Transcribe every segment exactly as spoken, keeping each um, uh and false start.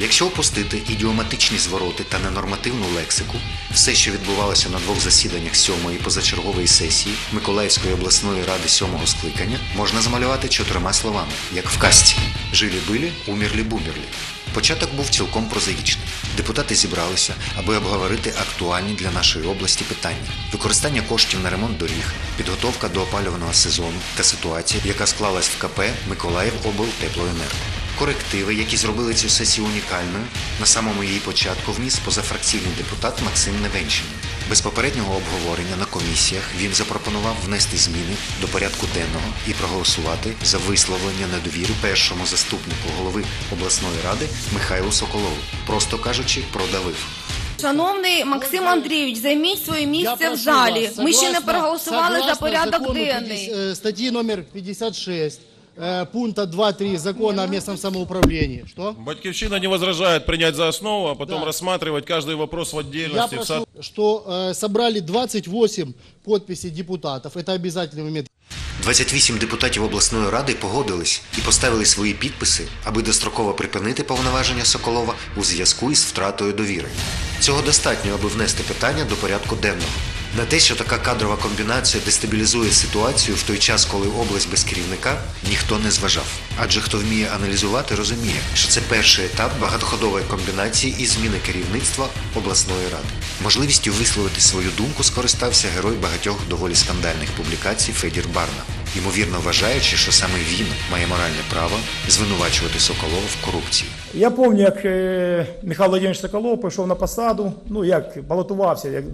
Якщо опустити ідіоматичні звороти та ненормативну лексику, все, що відбувалося на двох засіданнях сьомої позачергової сесії Миколаївської обласної ради сьомого скликання, можна замалювати чотирма словами, як в казці «Жили-были, умерли-бумерли». Початок був цілком прозаїчний. Депутати зібралися, аби обговорити актуальні для нашої області питання: використання коштів на ремонт доріг, підготовка до опалювального сезону та ситуація, яка склалась в КП «Миколаївоблтеплоенерго». Корективи, які зробили цю сесію унікальною, на самому її початку вніс позафракційний депутат Максим Невенчин. Без попереднього обговорення на комісіях він запропонував внести зміни до порядку денного і проголосувати за висловлення недовіри першому заступнику голови обласної ради Михайлу Соколову. Просто кажучи, продавив. Шановний Максим Андрійович, займіть своє місце в залі. Ми ще не проголосували за порядок денний. Статті номер пятьдесят шесть. Пункта два-три закона о местном самоуправлении. Что? Батьковщина не возражает принять за основу, а потом да. рассматривать каждый вопрос в отдельности. Я прошу, что э, собрали двадцать восемь подписей депутатов. Это обязательный момент. двадцять вісім депутатів обласної ради погодились і поставили свої підписи, аби достроково припинити повноваження Соколова у зв'язку із втратою довіри. Цього достатньо, аби внести питання до порядку денного. На те, що така кадрова комбінація дестабілізує ситуацію в той час, коли область без керівника, ніхто не зважав. Адже хто вміє аналізувати, розуміє, що це перший етап багатоходової комбінації і зміни керівництва обласної ради. Можливістю висловити свою думку скористався герой багатьох доволі скандальних публікацій Федір Барна, ймовірно вважаючи, що саме він має моральне право звинувачувати Соколова в корупції. Я пам'ятаю, як е, Михайло Володимирович Соколов прийшов на посаду, ну як балотувався, як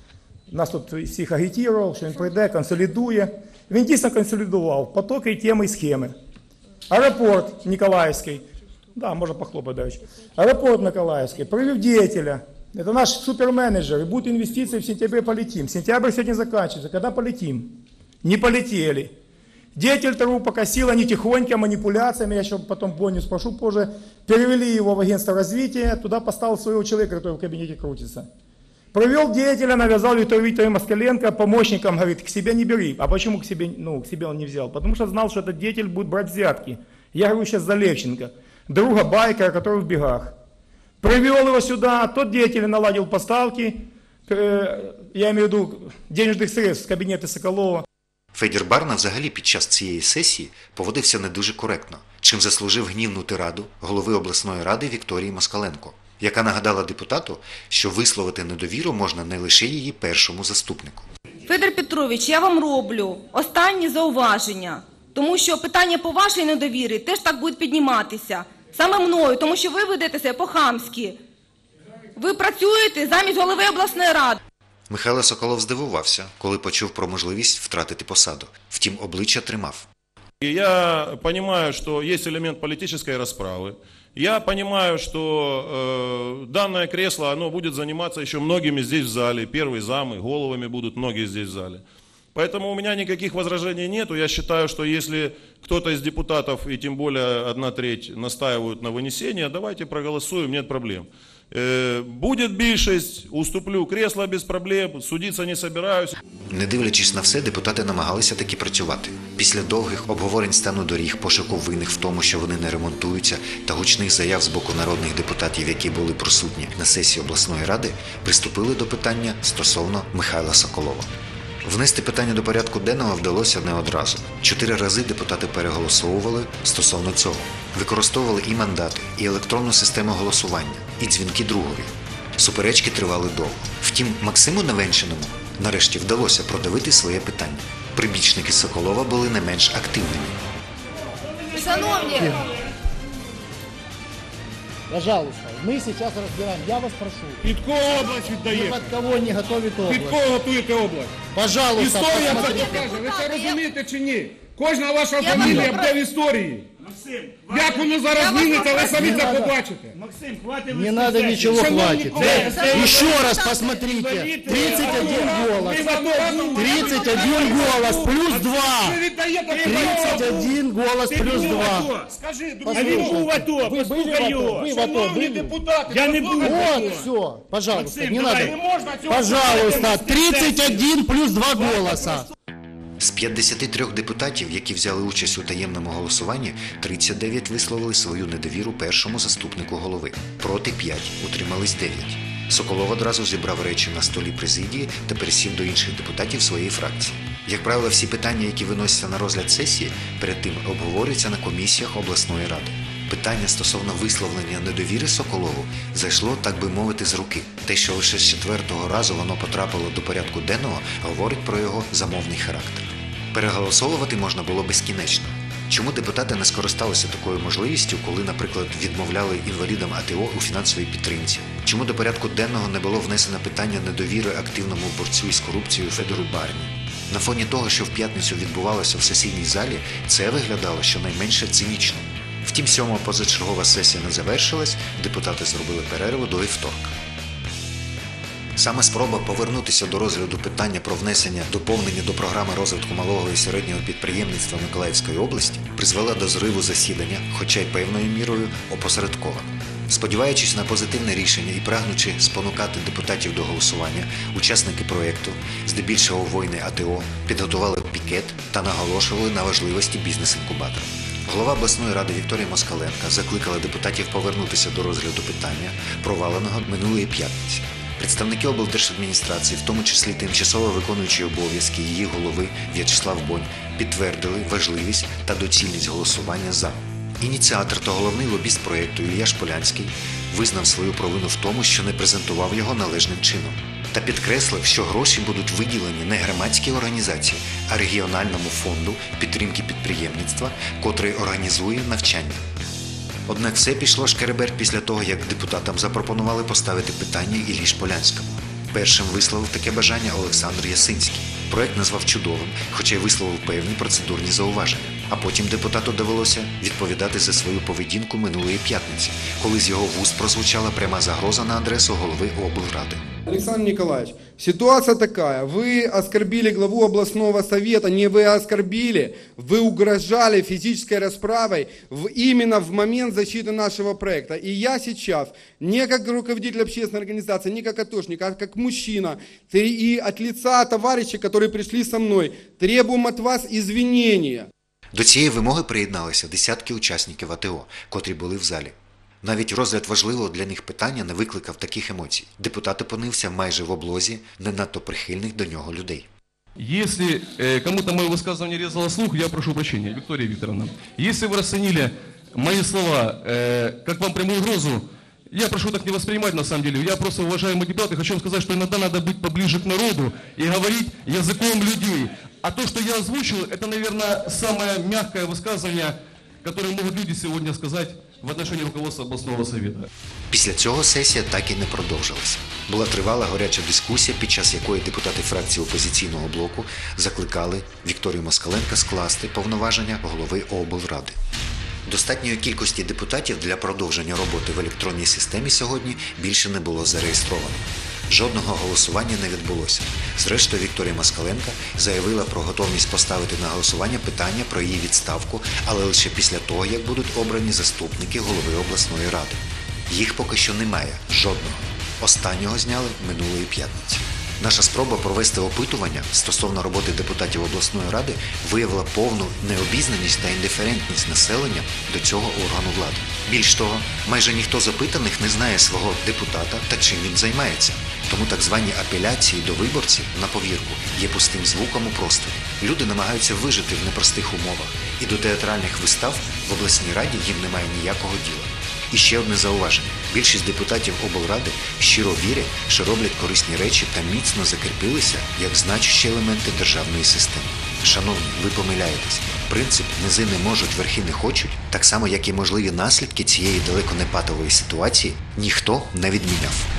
нас тут всіх агітував, що він прийде, консолідує. Він дійсно консолідував потоки, теми і схеми. Аеропорт Миколаївський, да, можна похлопати, до речі. Аеропорт Миколаївський привів діятеля. Это наш суперменеджер, и будут инвестиции в сентябре, полетим. Сентябрь сегодня заканчивается, когда полетим? Не полетели. Деятель ТРУ покосил, они тихонько, манипуляциями, я еще потом Боню спрошу позже, перевели его в агентство развития, туда поставил своего человека, который в кабинете крутится. Провел деятеля, навязал Виктору Викторовичу Москаленко помощником, говорит, к себе не бери. А почему к себе, ну, к себе он не взял? Потому что знал, что этот деятель будет брать взятки. Я говорю сейчас за Левченко, друга байкера, который в бегах. Привел его сюда, тот деятель наладил поставки, э, я имею в виду денежных средств с кабинета Соколова. Федір Барна взагалі під час цієї сесії поводився не дуже коректно, чим заслужив гнівну тираду голови обласної ради Вікторії Москаленко, яка нагадала депутату, що висловити недовіру можна не лише її першому заступнику. Федір Петрович, я вам роблю останні зауваження, тому що питання по вашій недовірі теж так будуть підніматися. Саме мною, тому що ви ведетеся по-хамськи. Ви працюєте замість голови обласної ради. Михайло Соколов здивувався, коли почув про можливість втратити посаду. Втім, обличчя тримав. Я понимаю, что есть элемент политической расправы. Я понимаю, что э, данное кресло, оно будет заниматься еще многими здесь в зале. Первые замы, головами будут многие здесь в зале. Поэтому у меня никаких возражений нету. Я считаю, что если кто-то из депутатов, и тем более одна треть, настаивают на вынесении, давайте проголосуем, нет проблем. Э, будет більшість, уступлю кресло без проблем, судиться не собираюсь. Не дивлячись на все, депутати намагалися таки працювати. Після довгих обговорень стану доріг, пошуку винних в тому, що вони не ремонтуються, та гучних заяв з боку народних депутатів, які були присутні на сесії обласної ради, приступили до питання стосовно Михайла Соколова. Внести питання до порядку денного вдалося не одразу. Чотири рази депутати переголосовували стосовно цього. Використовували і мандати, і електронну систему голосування, і дзвінки другові. Суперечки тривали довго. Втім, Максиму Невенчиному нарешті вдалося продавити своє питання. Прибічники Соколова були не менш активними. Шановні! Пожалуйста, мы сейчас разбираем. Я вас прошу. Під кого область віддає? Ни под кого не готовит область. Під кого готуєте область? Пожалуйста, Історія це посмотрите. покаже. Ви це розумієте чи ні? Кожна ваша фамілія буде в історії. Максим, Як воно зараз зміниться, ви самі це побачите. Максим, хватит. Не надо ничего, хватит. Еще раз посмотрите. тридцать один голос. тридцать один голос плюс два. тридцать один голос плюс два. Скажи, А він був в АТО, Вы были в послухай АТО? його. Вы в АТО шановні были? депутати, Я не був. Вот, все. Пожалуйста, Максим, не давай. надо. не можна цього. Пожалуйста, тридцать один плюс два голоса. З п'ятдесяти трьох депутатів, які взяли участь у таємному голосуванні, тридцять дев'ять висловили свою недовіру першому заступнику голови. Проти п'ять, утримались дев'ять. Соколов одразу зібрав речі на столі президії та пересів до інших депутатів своєї фракції. Як правило, всі питання, які виносяться на розгляд сесії, перед тим обговорюються на комісіях обласної ради. Питання стосовно висловлення недовіри Соколову зайшло, так би мовити, з руки. Те, що лише з четвертого разу воно потрапило до порядку денного, говорить про його замовний характер. Переголосовувати можна було безкінечно. Чому депутати не скористалися такою можливістю, коли, наприклад, відмовляли інвалідам АТО у фінансовій підтримці? Чому до порядку денного не було внесено питання недовіри активному борцю із корупцією Федору Барні? На фоні того, що в п'ятницю відбувалося в сесійній залі, це виглядало щонайменше цинічно. Втім, сьома позачергова сесія не завершилась, депутати зробили перерву до вівторка. Саме спроба повернутися до розгляду питання про внесення доповнення до програми розвитку малого і середнього підприємництва Миколаївської області призвела до зриву засідання, хоча й певною мірою опосередковано. Сподіваючись на позитивне рішення і прагнучи спонукати депутатів до голосування, учасники проєкту, здебільшого воїни АТО, підготували пікет та наголошували на важливості бізнес-інкубатора. Голова обласної ради Вікторія Москаленка закликала депутатів повернутися до розгляду питання, проваленого минулої п'ятниці. Представники облдержадміністрації, в тому числі тимчасово виконуючі обов'язки її голови В'ячеслав Бонь, підтвердили важливість та доцільність голосування «за». Ініціатор та головний лобіст проєкту Ілля Шполянський визнав свою провину в тому, що не презентував його належним чином. Та підкреслив, що гроші будуть виділені не громадській організації, а регіональному фонду підтримки підприємництва, котрий організує навчання. Однак все пішло шкереберть після того, як депутатам запропонували поставити питання Іллі Шполянському. Першим висловив таке бажання Олександр Ясинський. Проект назвав чудовим, хоча й висловив певні процедурні зауваження. А потім депутату довелося відповідати за свою поведінку минулої п'ятниці, коли з його вуст прозвучала пряма загроза на адресу голови облради. Александр Николаевич, ситуация такая. Вы оскорбили главу областного совета, не вы оскорбили, вы угрожали физической расправой в, именно в момент защиты нашего проекта. И я сейчас, не как руководитель общественной организации, не как атошник, а как мужчина, и от лица товарищей, которые пришли со мной, требуем от вас извинения. До цієї вимоги приєдналися десятки учасників АТО, котрі були в залі. Навіть розгляд важливого для них питання не викликав таких емоцій. Депутат опинився майже в облозі не надто прихильних до нього людей. Если э, кому-то мое высказывание резало слух, я прошу прощения, Виктория Викторовна. Если вы расценили мои слова э, как вам прямую угрозу, я прошу так не воспринимать на самом деле. Я просто, уважаемый депутат, хочу вам сказать, что иногда надо быть поближе к народу и говорить языком людей. А то, что я озвучил, это, наверное, самое мягкое высказывание, которое могут люди сегодня сказать в отношении руководства областного совета. Після цього сесія так і не продовжилася. Була тривала горяча дискусія, під час якої депутати фракції опозиційного блоку закликали Вікторію Москаленка скласти повноваження голови облради. Достатньої кількості депутатів для продовження роботи в електронній системі сьогодні більше не було зареєстровано. Жодного голосування не відбулося. Зрештою, Вікторія Москаленка заявила про готовність поставити на голосування питання про її відставку, але лише після того, як будуть обрані заступники голови обласної ради. Їх поки що немає, жодного. Останнього зняли минулої п'ятниці. Наша спроба провести опитування стосовно роботи депутатів обласної ради виявила повну необізнаність та індиферентність населення до цього органу влади. Більш того, майже ніхто з опитаних не знає свого депутата та чим він займається. Тому так звані апеляції до виборців, на повірку, є пустим звуком у просторі. Люди намагаються вижити в непростих умовах, і до театральних вистав в обласній раді їм немає ніякого діла. І ще одне зауваження. Більшість депутатів облради щиро вірять, що роблять корисні речі та міцно закріпилися як значущі елементи державної системи. Шановні, ви помиляєтесь. Принцип «низи не можуть, верхи не хочуть», так само як і можливі наслідки цієї далеко не патової ситуації, ніхто не відміняв.